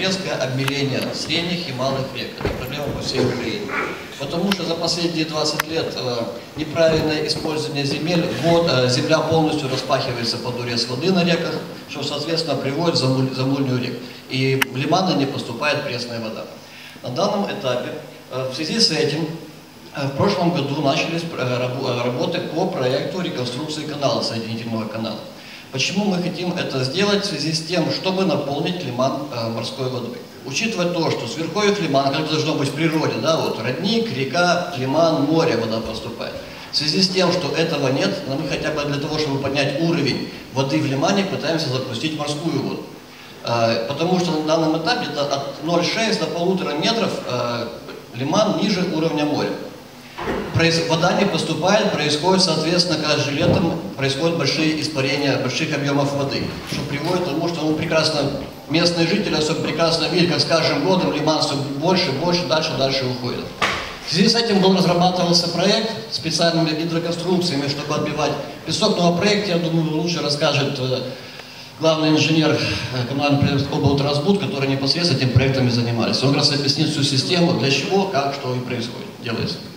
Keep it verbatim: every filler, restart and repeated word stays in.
Резкое обмеление средних и малых рек. Это проблема по всей Украине. Потому что за последние двадцать лет э, неправильное использование земель, вод, э, земля полностью распахивается под урез воды на реках, что, соответственно, приводит к замулянию рек. И в лиманы не поступает пресная вода. На данном этапе, э, в связи с этим, э, в прошлом году начались э, работы по проекту реконструкции канала, соединительного канала. Почему мы хотим это сделать? В связи с тем, чтобы наполнить лиман э, морской водой. Учитывая то, что с верховьев лимана, как должно быть в природе, да, вот родник, река, лиман, море вода поступает. В связи с тем, что этого нет, мы хотя бы для того, чтобы поднять уровень воды в лимане, пытаемся запустить морскую воду. Э, потому что на данном этапе это от ноль целых шесть десятых до полутора метров э, лиман ниже уровня моря. Вода не поступает, происходит, соответственно, каждым летом происходят большие испарения больших объемов воды, что приводит к тому, что ну, прекрасно, местные жители особенно прекрасно видят, как с каждым годом лиман все больше, больше, дальше, дальше уходит. В связи с этим был разрабатывался проект специальными гидроконструкциями, чтобы отбивать песок, но о проекте, я думаю, лучше расскажет главный инженер коммунального облтрансбуд, который непосредственно этим проектом и занимались. Он как раз объяснит всю систему, для чего, как, что и происходит, делается.